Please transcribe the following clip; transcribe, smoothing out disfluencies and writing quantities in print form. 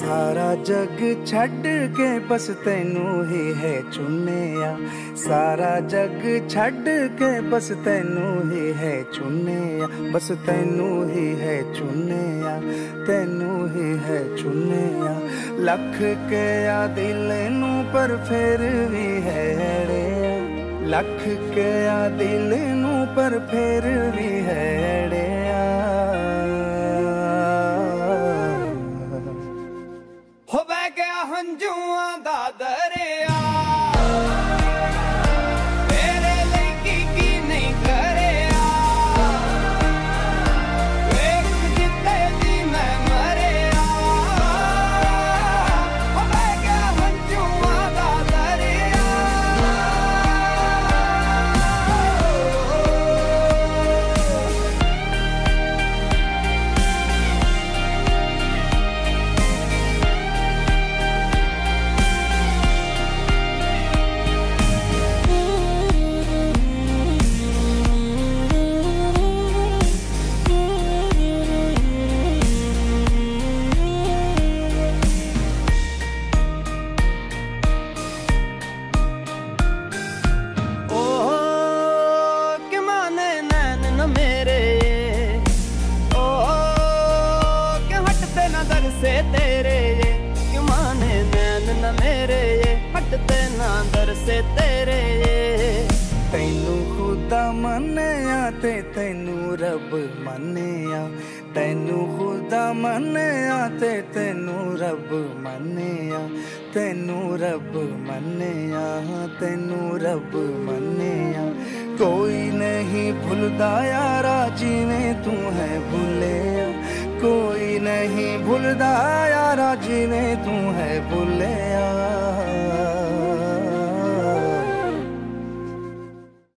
सारा जग छड़ के बस तैनू ही है चुनिया, सारा जग छड़ के बस तैनू ही है चुनिया, बस तैनू ही है चुनिया, तैनू ही है चुनिया। लख के आ दिल नू पर फिर भी है अड़िया, लख के आ दिल नू पर फिर भी है अड़िया। हो बह गया हंजुआं दा दरिया, तेरे लिए की नहीं करिया, वेख जिते जी मैं मरिया। हो बह गया हंजुआं दा दरिया। से तेरे ये क्यों माने नैन न मेरे ये हटते ना दर से तेरे ये। तैनू खुदा मन्या ते तैनू रब मन्या, तैनू खुदा मन्या ते तैनू रब मन्या, तैनू रब मन्या, तैनू रब मन्या। कोई नहीं भूलदा यारा जिवें तू है भूलिया, कोई नहीं भूलदा यारा जिवें तू है भूलिया।